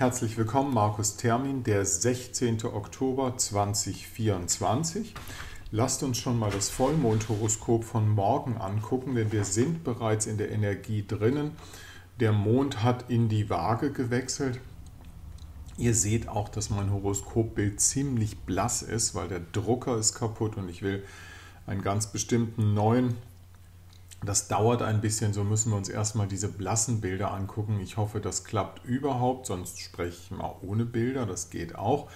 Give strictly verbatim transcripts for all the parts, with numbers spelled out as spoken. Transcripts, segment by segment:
Herzlich willkommen, Markus Termin, der sechzehnte Oktober zweitausendvierundzwanzig. Lasst uns schon mal das Vollmondhoroskop von morgen angucken, denn wir sind bereits in der Energie drinnen. Der Mond hat in die Waage gewechselt. Ihr seht auch, dass mein Horoskopbild ziemlich blass ist, weil der Drucker ist kaputt und ich will einen ganz bestimmten neuen. Das dauert ein bisschen, so müssen wir uns erstmal diese blassen Bilder angucken. Ich hoffe, das klappt überhaupt, sonst spreche ich mal ohne Bilder, das geht auch.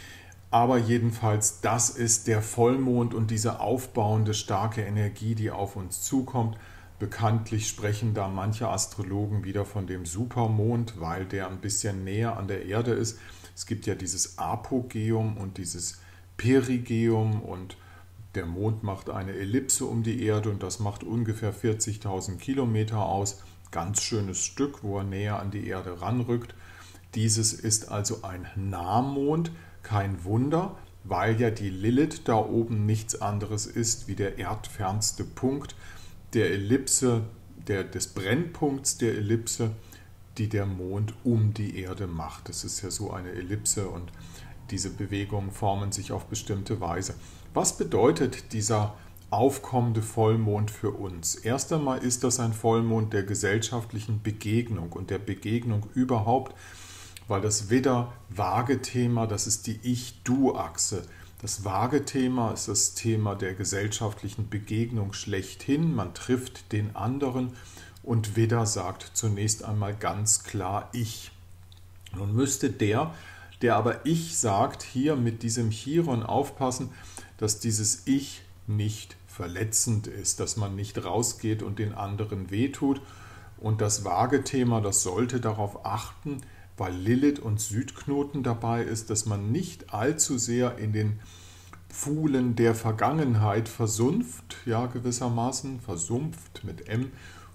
Aber jedenfalls, das ist der Vollmond und diese aufbauende, starke Energie, die auf uns zukommt. Bekanntlich sprechen da manche Astrologen wieder von dem Supermond, weil der ein bisschen näher an der Erde ist. Es gibt ja dieses Apogeum und dieses Perigeum und der Mond macht eine Ellipse um die Erde und das macht ungefähr vierzigtausend Kilometer aus. Ganz schönes Stück, wo er näher an die Erde ranrückt. Dieses ist also ein Nahmond, kein Wunder, weil ja die Lilith da oben nichts anderes ist wie der erdfernste Punkt der Ellipse, der, des Brennpunkts der Ellipse, die der Mond um die Erde macht. Das ist ja so eine Ellipse und diese Bewegungen formen sich auf bestimmte Weise. Was bedeutet dieser aufkommende Vollmond für uns? Erst einmal ist das ein Vollmond der gesellschaftlichen Begegnung und der Begegnung überhaupt, weil das Widder-Waage-Thema, das ist die Ich-Du-Achse. Das Waage-Thema ist das Thema der gesellschaftlichen Begegnung schlechthin. Man trifft den anderen und Widder sagt zunächst einmal ganz klar Ich. Nun müsste der, der aber Ich sagt, hier mit diesem Chiron aufpassen, dass dieses Ich nicht verletzend ist, dass man nicht rausgeht und den anderen wehtut. Und das Waage-Thema, das sollte darauf achten, weil Lilith und Südknoten dabei ist, dass man nicht allzu sehr in den Pfuhlen der Vergangenheit versumpft, ja gewissermaßen, versumpft mit M,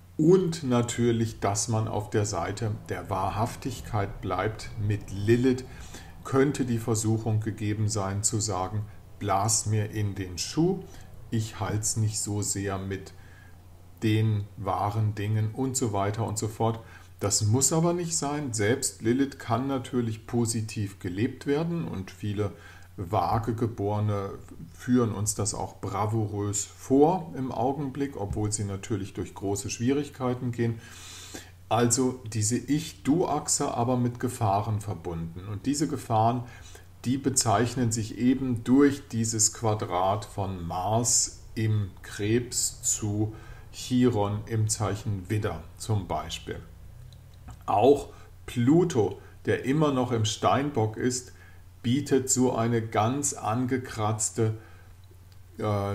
und natürlich, dass man auf der Seite der Wahrhaftigkeit bleibt. Mit Lilith könnte die Versuchung gegeben sein zu sagen, blas mir in den Schuh, ich halte es nicht so sehr mit den wahren Dingen und so weiter und so fort. Das muss aber nicht sein. Selbst Lilith kann natürlich positiv gelebt werden und viele Waagegeborene führen uns das auch bravourös vor im Augenblick, obwohl sie natürlich durch große Schwierigkeiten gehen. Also diese Ich-Du-Achse, aber mit Gefahren verbunden. Und diese Gefahren, die bezeichnen sich eben durch dieses Quadrat von Mars im Krebs zu Chiron im Zeichen Widder zum Beispiel. Auch Pluto, der immer noch im Steinbock ist, bietet so eine ganz angekratzte äh,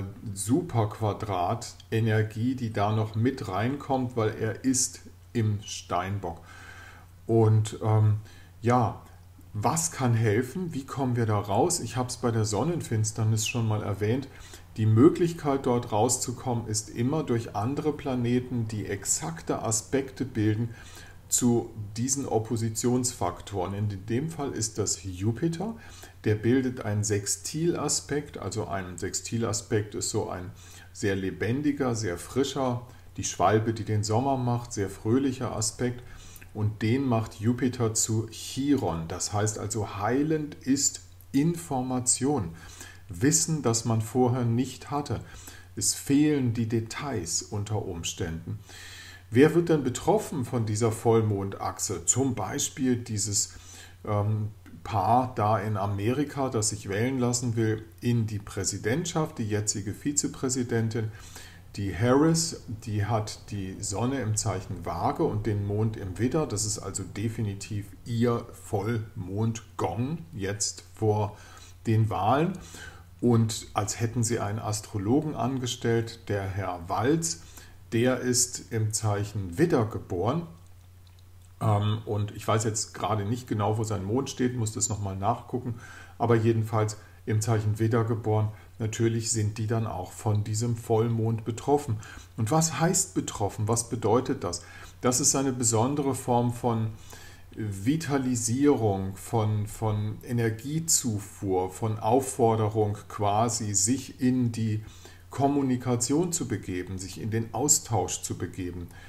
Superquadrat-Energie, die da noch mit reinkommt, weil er ist im Steinbock. Und ähm, ja, was kann helfen? Wie kommen wir da raus? Ich habe es bei der Sonnenfinsternis schon mal erwähnt. Die Möglichkeit, dort rauszukommen, ist immer durch andere Planeten, die exakte Aspekte bilden zu diesen Oppositionsfaktoren. In dem Fall ist das Jupiter, der bildet einen Sextilaspekt, also ein Sextilaspekt ist so ein sehr lebendiger, sehr frischer, die Schwalbe, die den Sommer macht, sehr fröhlicher Aspekt und den macht Jupiter zu Chiron. Das heißt also, heilend ist Information, Wissen, das man vorher nicht hatte. Es fehlen die Details unter Umständen. Wer wird denn betroffen von dieser Vollmondachse? Zum Beispiel dieses ähm, Paar da in Amerika, das sich wählen lassen will in die Präsidentschaft, die jetzige Vizepräsidentin, die Harris, die hat die Sonne im Zeichen Waage und den Mond im Widder. Das ist also definitiv ihr Vollmondgong jetzt vor den Wahlen. Und als hätten sie einen Astrologen angestellt, der Herr Walz, der ist im Zeichen Widder geboren. Ähm, und ich weiß jetzt gerade nicht genau, wo sein Mond steht, muss das nochmal nachgucken. Aber jedenfalls im Zeichen Widder geboren. Natürlich sind die dann auch von diesem Vollmond betroffen. Und was heißt betroffen? Was bedeutet das? Das ist eine besondere Form von Vitalisierung, von, von Energiezufuhr, von Aufforderung quasi, sich in die Kommunikation zu begeben, sich in den Austausch zu begeben.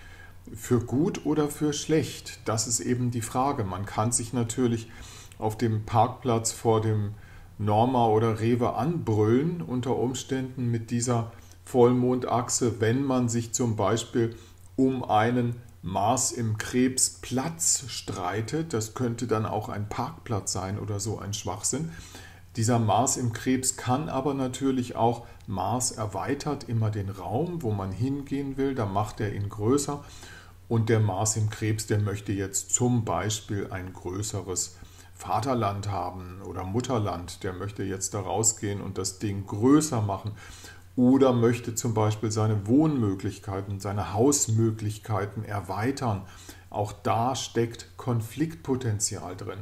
Für gut oder für schlecht, das ist eben die Frage. Man kann sich natürlich auf dem Parkplatz vor dem Norma oder Rewe anbrüllen, unter Umständen mit dieser Vollmondachse, wenn man sich zum Beispiel um einen Mars im Krebs Platz streitet. Das könnte dann auch ein Parkplatz sein oder so ein Schwachsinn. Dieser Mars im Krebs kann aber natürlich auch, Mars erweitert immer den Raum, wo man hingehen will, da macht er ihn größer. Und der Mars im Krebs, der möchte jetzt zum Beispiel ein größeres Vaterland haben oder Mutterland, der möchte jetzt da rausgehen und das Ding größer machen oder möchte zum Beispiel seine Wohnmöglichkeiten, seine Hausmöglichkeiten erweitern. Auch da steckt Konfliktpotenzial drin,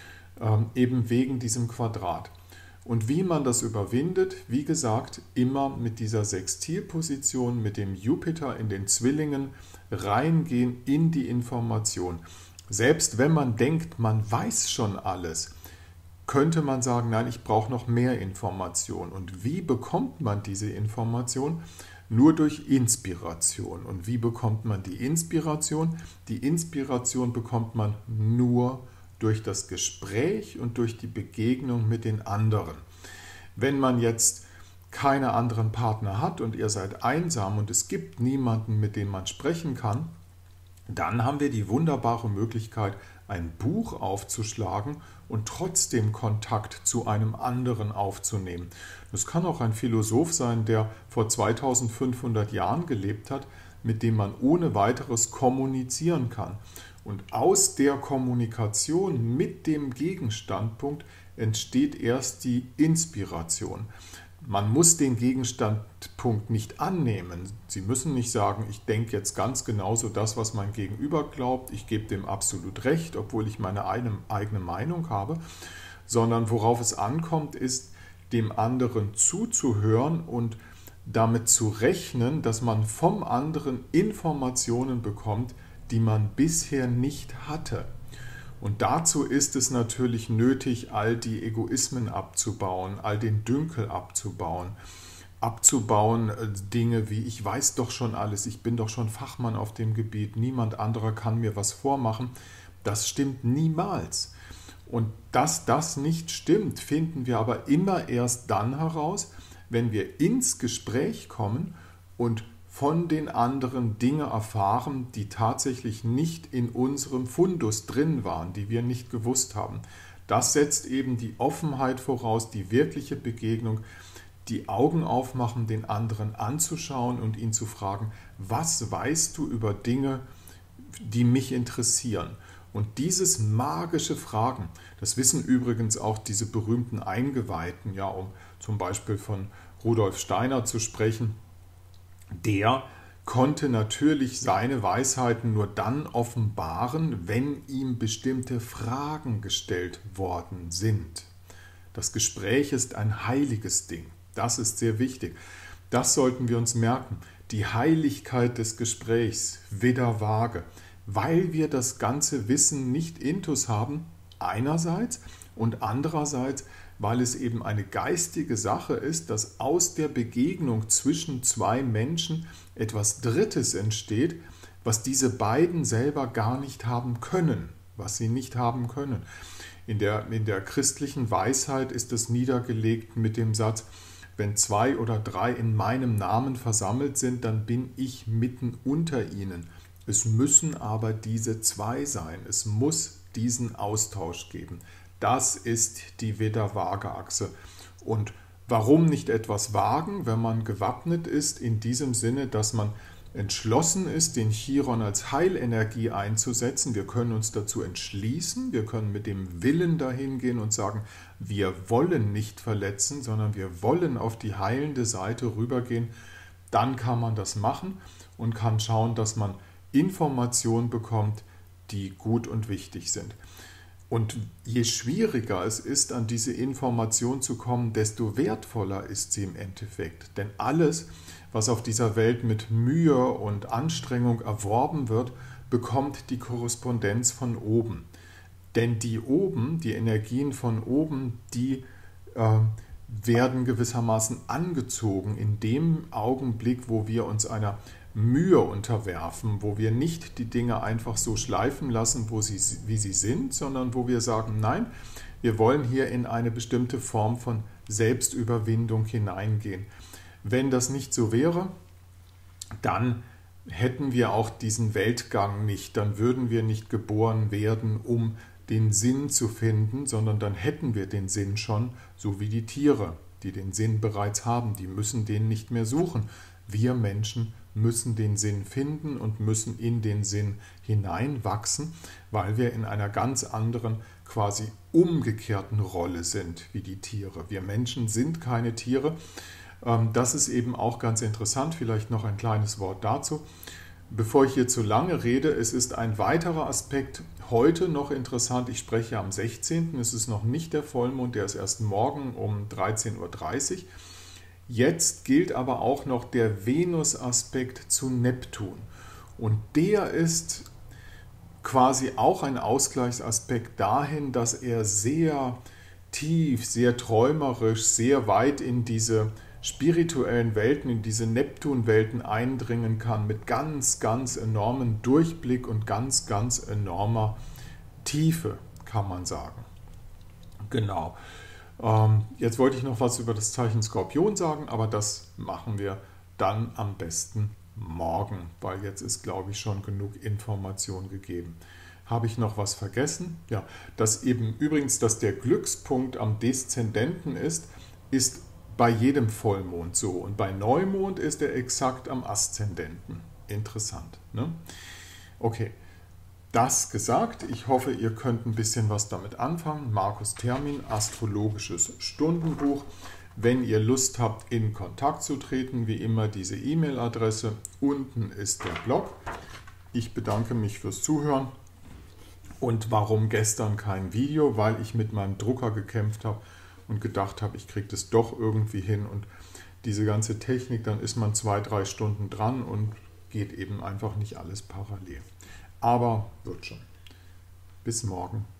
ähm, eben wegen diesem Quadrat. Und wie man das überwindet, wie gesagt, immer mit dieser Sextilposition, mit dem Jupiter in den Zwillingen reingehen in die Information. Selbst wenn man denkt, man weiß schon alles, könnte man sagen, nein, ich brauche noch mehr Information. Und wie bekommt man diese Information? Nur durch Inspiration. Und wie bekommt man die Inspiration? Die Inspiration bekommt man nur durch das Gespräch und durch die Begegnung mit den anderen. Wenn man jetzt keine anderen Partner hat und ihr seid einsam und es gibt niemanden, mit dem man sprechen kann, dann haben wir die wunderbare Möglichkeit, ein Buch aufzuschlagen und trotzdem Kontakt zu einem anderen aufzunehmen. Das kann auch ein Philosoph sein, der vor zweitausendfünfhundert Jahren gelebt hat, mit dem man ohne weiteres kommunizieren kann. Und aus der Kommunikation mit dem Gegenstandpunkt entsteht erst die Inspiration. Man muss den Gegenstandpunkt nicht annehmen. Sie müssen nicht sagen, ich denke jetzt ganz genauso das, was mein Gegenüber glaubt, ich gebe dem absolut recht, obwohl ich meine eigene Meinung habe, sondern worauf es ankommt, ist, dem anderen zuzuhören und damit zu rechnen, dass man vom anderen Informationen bekommt, die man bisher nicht hatte. Und dazu ist es natürlich nötig, all die Egoismen abzubauen, all den Dünkel abzubauen, abzubauen Dinge wie ich weiß doch schon alles, ich bin doch schon Fachmann auf dem Gebiet, niemand anderer kann mir was vormachen. Das stimmt niemals. Und dass das nicht stimmt, finden wir aber immer erst dann heraus, wenn wir ins Gespräch kommen und von den anderen Dinge erfahren, die tatsächlich nicht in unserem Fundus drin waren, die wir nicht gewusst haben. Das setzt eben die Offenheit voraus, die wirkliche Begegnung, die Augen aufmachen, den anderen anzuschauen und ihn zu fragen, was weißt du über Dinge, die mich interessieren? Und dieses magische Fragen, das wissen übrigens auch diese berühmten Eingeweihten, ja, um zum Beispiel von Rudolf Steiner zu sprechen, der konnte natürlich seine Weisheiten nur dann offenbaren, wenn ihm bestimmte Fragen gestellt worden sind. Das Gespräch ist ein heiliges Ding. Das ist sehr wichtig. Das sollten wir uns merken. Die Heiligkeit des Gesprächs, Widder Waage, weil wir das ganze Wissen nicht intus haben, einerseits, und andererseits, weil es eben eine geistige Sache ist, dass aus der Begegnung zwischen zwei Menschen etwas Drittes entsteht, was diese beiden selber gar nicht haben können, was sie nicht haben können. In der, in der christlichen Weisheit ist es niedergelegt mit dem Satz, wenn zwei oder drei in meinem Namen versammelt sind, dann bin ich mitten unter ihnen. Es müssen aber diese zwei sein, es muss diesen Austausch geben. Das ist die Widder-Waage-Achse. Und warum nicht etwas wagen, wenn man gewappnet ist, in diesem Sinne, dass man entschlossen ist, den Chiron als Heilenergie einzusetzen. Wir können uns dazu entschließen, wir können mit dem Willen dahin gehen und sagen, wir wollen nicht verletzen, sondern wir wollen auf die heilende Seite rübergehen. Dann kann man das machen und kann schauen, dass man Informationen bekommt, die gut und wichtig sind. Und je schwieriger es ist, an diese Information zu kommen, desto wertvoller ist sie im Endeffekt. Denn alles, was auf dieser Welt mit Mühe und Anstrengung erworben wird, bekommt die Korrespondenz von oben. Denn die oben, die Energien von oben, die äh, werden gewissermaßen angezogen in dem Augenblick, wo wir uns einer Mühe unterwerfen, wo wir nicht die Dinge einfach so schleifen lassen, wo sie, wie sie sind, sondern wo wir sagen, nein, wir wollen hier in eine bestimmte Form von Selbstüberwindung hineingehen. Wenn das nicht so wäre, dann hätten wir auch diesen Weltgang nicht, dann würden wir nicht geboren werden, um den Sinn zu finden, sondern dann hätten wir den Sinn schon, so wie die Tiere, die den Sinn bereits haben, die müssen den nicht mehr suchen. Wir Menschen müssen den Sinn finden und müssen in den Sinn hineinwachsen, weil wir in einer ganz anderen, quasi umgekehrten Rolle sind wie die Tiere. Wir Menschen sind keine Tiere. Das ist eben auch ganz interessant, vielleicht noch ein kleines Wort dazu. Bevor ich hier zu lange rede, es ist ein weiterer Aspekt heute noch interessant. Ich spreche am sechzehnten Es ist noch nicht der Vollmond, der ist erst morgen um dreizehn Uhr dreißig. Jetzt gilt aber auch noch der Venus-Aspekt zu Neptun. Und der ist quasi auch ein Ausgleichsaspekt dahin, dass er sehr tief, sehr träumerisch, sehr weit in diese spirituellen Welten, in diese Neptun-Welten eindringen kann, mit ganz, ganz enormem Durchblick und ganz, ganz enormer Tiefe, kann man sagen. Genau. Ähm, jetzt wollte ich noch was über das Zeichen Skorpion sagen, aber das machen wir dann am besten morgen, weil jetzt ist, glaube ich, schon genug Information gegeben. Habe ich noch was vergessen? Ja, dass eben übrigens, dass der Glückspunkt am Deszendenten ist, ist bei jedem Vollmond so. Und bei Neumond ist er exakt am Aszendenten. Interessant, ne? Okay, das gesagt. Ich hoffe, ihr könnt ein bisschen was damit anfangen. Markus Termin, Astrologisches Stundenbuch. Wenn ihr Lust habt, in Kontakt zu treten, wie immer diese E-Mail-Adresse. Unten ist der Blog. Ich bedanke mich fürs Zuhören. Und warum gestern kein Video? Weil ich mit meinem Drucker gekämpft habe und gedacht habe, ich kriege das doch irgendwie hin. Und diese ganze Technik, dann ist man zwei, drei Stunden dran und geht eben einfach nicht alles parallel. Aber wird schon. Bis morgen.